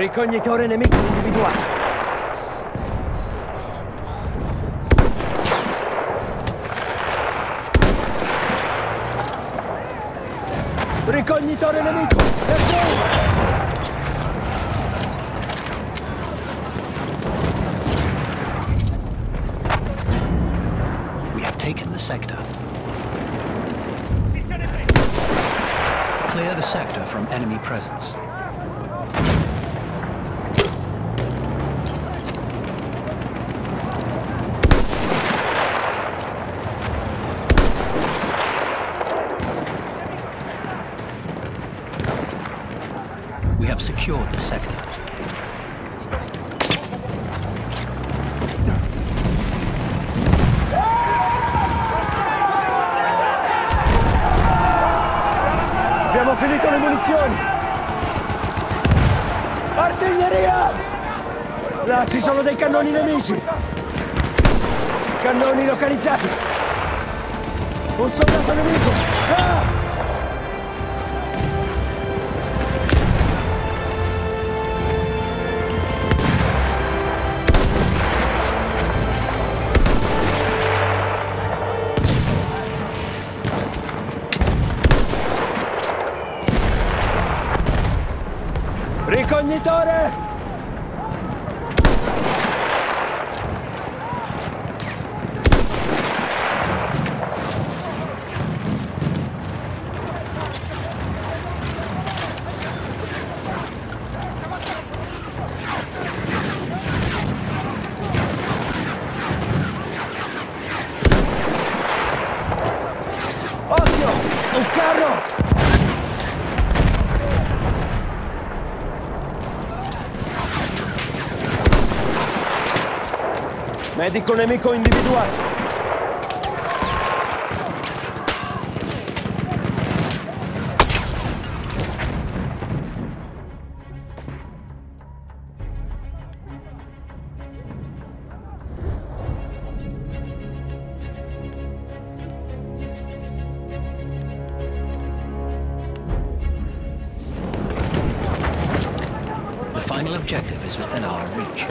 Ricognitore nemico individuato. Ricognitore nemico! We have taken the sector. Clear the sector from enemy presence. We have secured the sector. Abbiamo finito le munizioni! Artiglieria! Là ci sono dei cannoni nemici! Cannoni localizzati! Un soldato nemico! Ah! Ricognitore! Occhio! Un carro! Medico nemico individuato. The final objective is within our reach.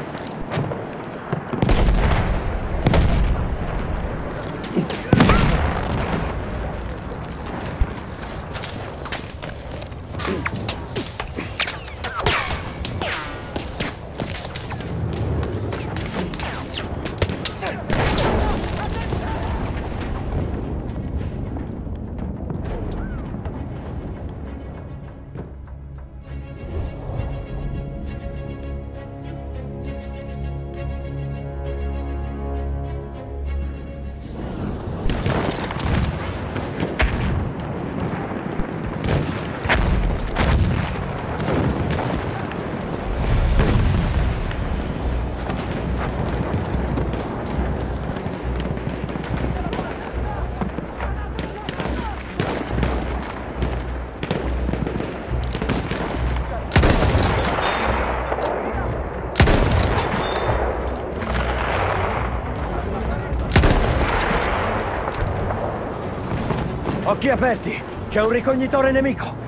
Occhi aperti! C'è un ricognitore nemico!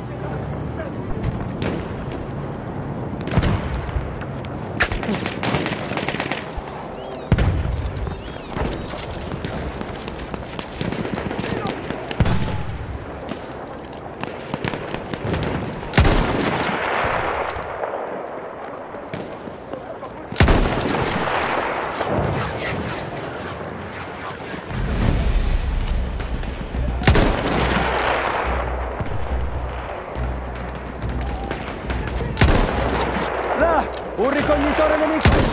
Un ricognitore nemico!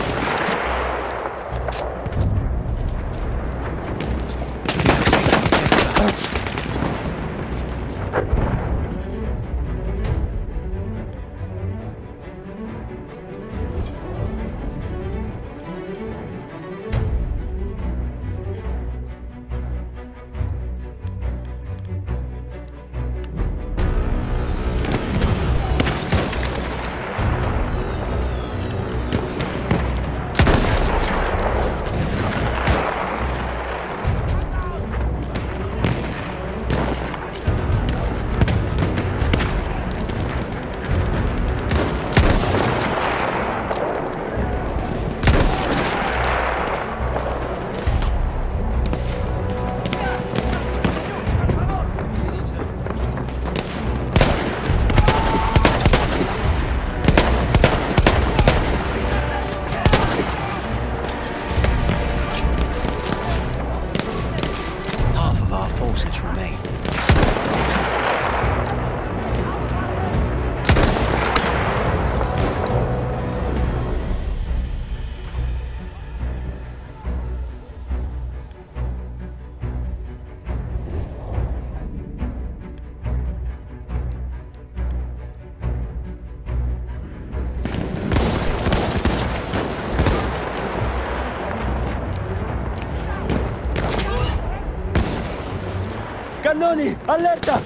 Cannoni, allerta!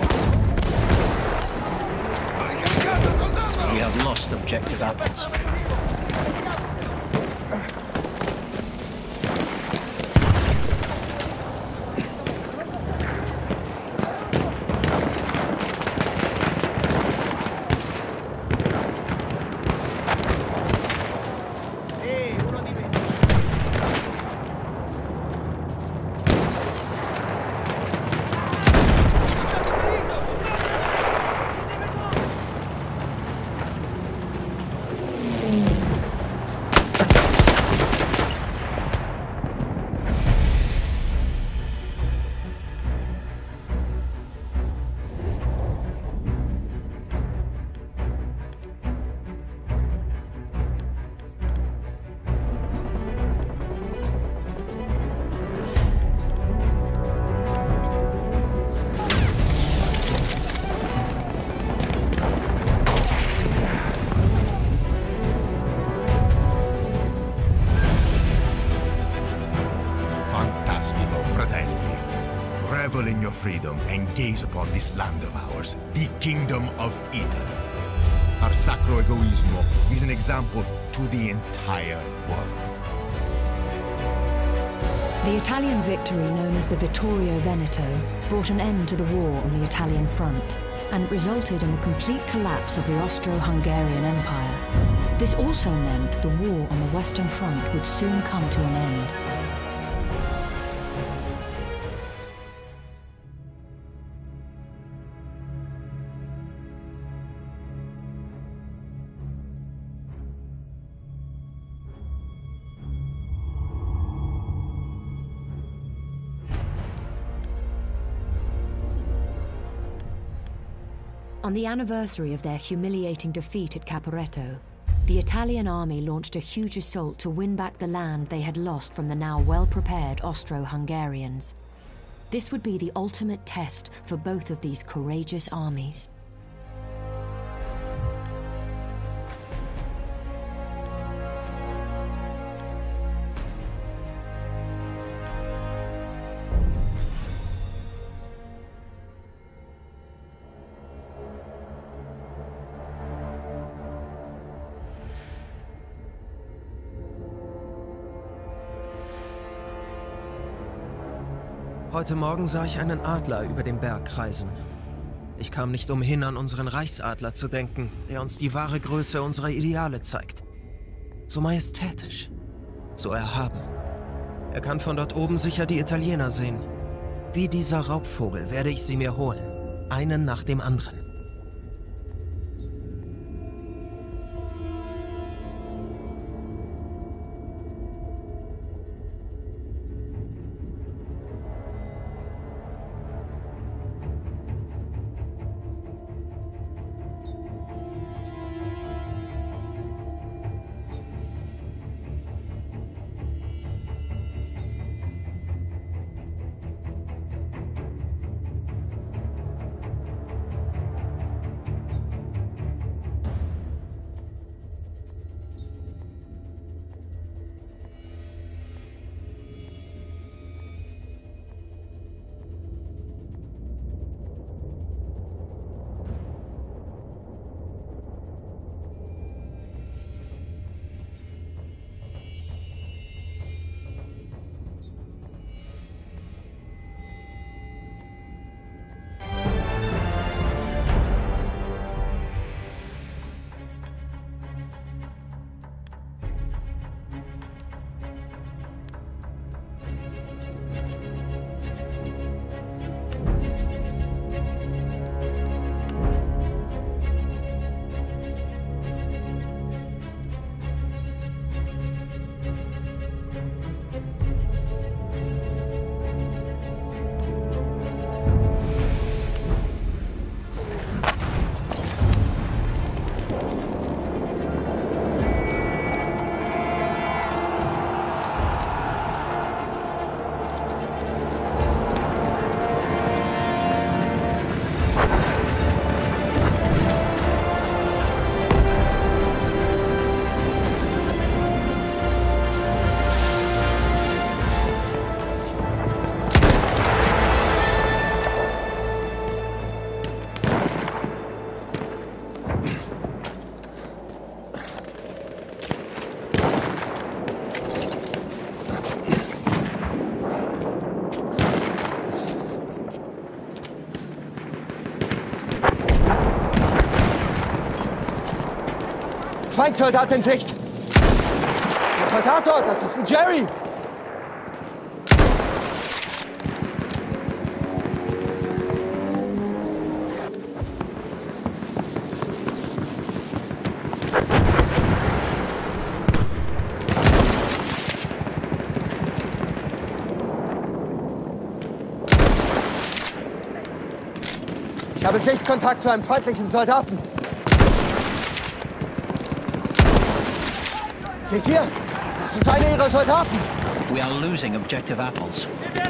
We have lost objective apples. Revel in your freedom and gaze upon this land of ours, the Kingdom of Italy. Our Sacro Egoismo is an example to the entire world. The Italian victory, known as the Vittorio Veneto, brought an end to the war on the Italian front, and it resulted in the complete collapse of the Austro-Hungarian Empire. This also meant the war on the Western Front would soon come to an end. On the anniversary of their humiliating defeat at Caporetto, the Italian army launched a huge assault to win back the land they had lost from the now well-prepared Austro-Hungarians. This would be the ultimate test for both of these courageous armies. Heute Morgen sah ich einen Adler über dem Berg kreisen. Ich kam nicht umhin, an unseren Reichsadler zu denken, der uns die wahre Größe unserer Ideale zeigt. So majestätisch, so erhaben. Er kann von dort oben sicher die Italiener sehen. Wie dieser Raubvogel werde ich sie mir holen, einen nach dem anderen. Feindsoldat in Sicht! Der Soldat dort, das ist ein Jerry! Ich habe Sichtkontakt zu einem feindlichen Soldaten. Seht ihr? Das ist einer ihrer Soldaten. We are losing objective apples.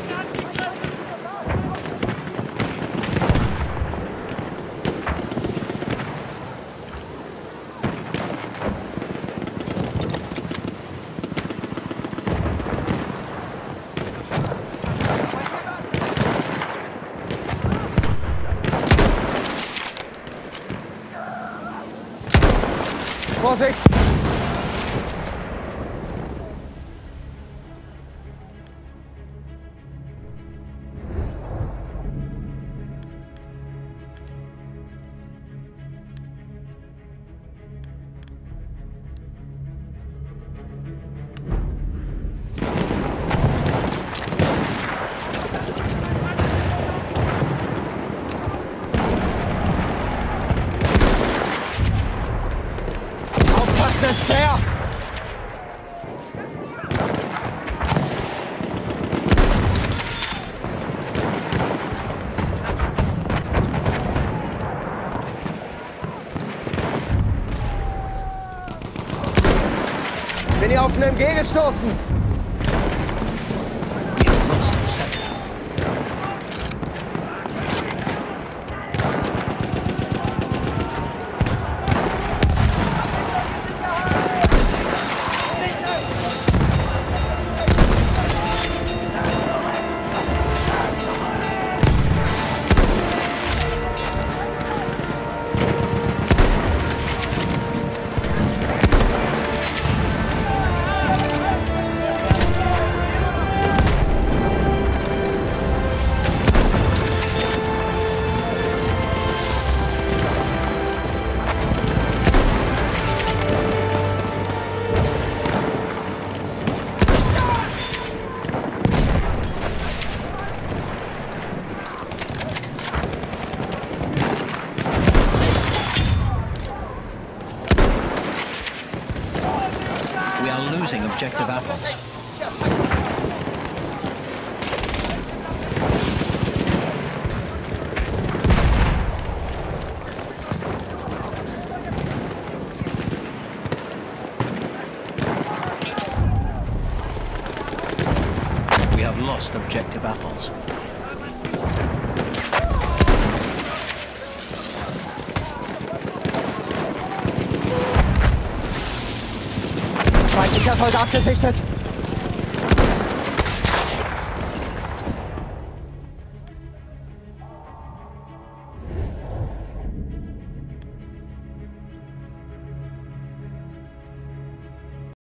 Vorsicht! Speer! Bin hier auf einen MG gestoßen. Losing objective apples. We have lost objective apples. Feindlicher Soldat gesichtet!